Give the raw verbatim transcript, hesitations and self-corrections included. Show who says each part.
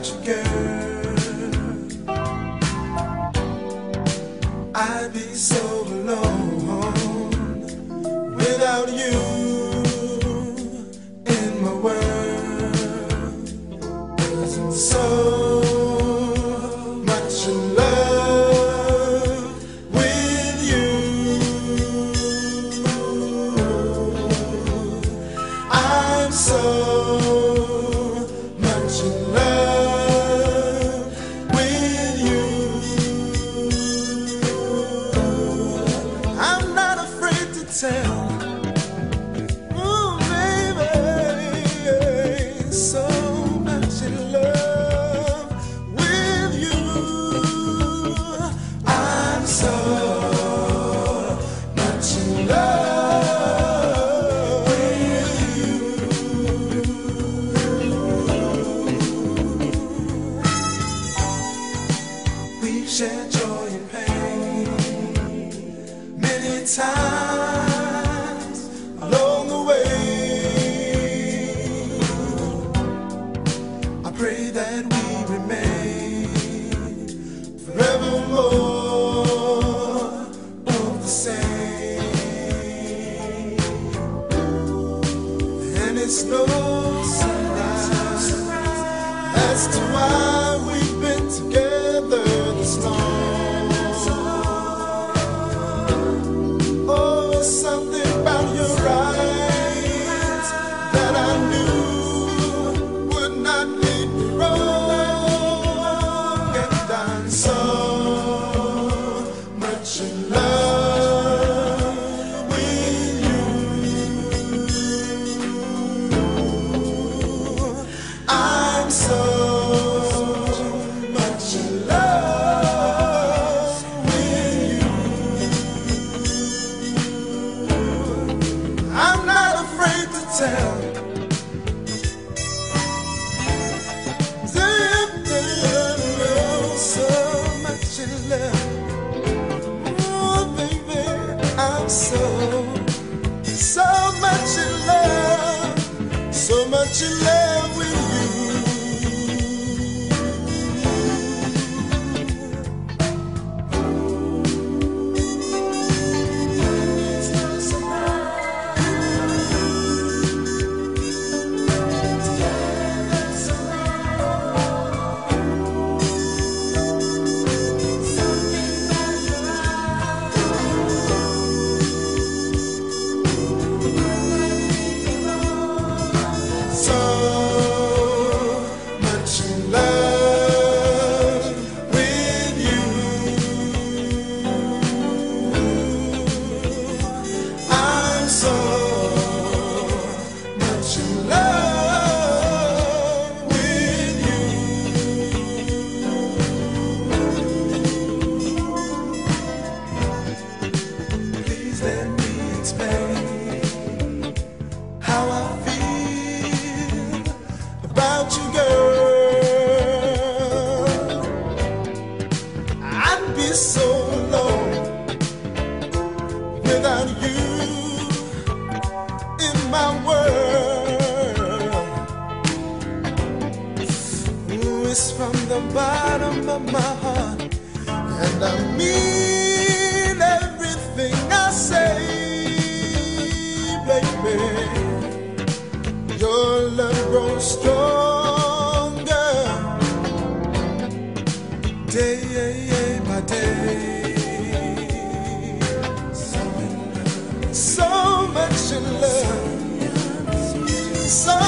Speaker 1: you, girl. I'd be so alone without you in my world. There's so much in love with you. I'm so much in love with you. I'm not afraid to tell. Ooh, baby, so much in love with you. I'm so much in love with you. We've shared joy and pain many times along the way. I pray that we remain forevermore of the same. And it's no surprise as to why we've been together this long. Oh, there's something about your eyes that I knew would not lead me wrong. And I'm so much in love with you. I'm so much in love with you. I'm not afraid to tell. So much in love. Oh, baby, I'm so, so much in love. So much in love with you. So much in love with you. I'm so much in love with you. Please let me explain how I feel about you, girl. I'd be so alone without you in my world. Ooh, it's from the bottom of my heart, and I mean everything I say, baby. Your love grows stronger day by day. So much in love, so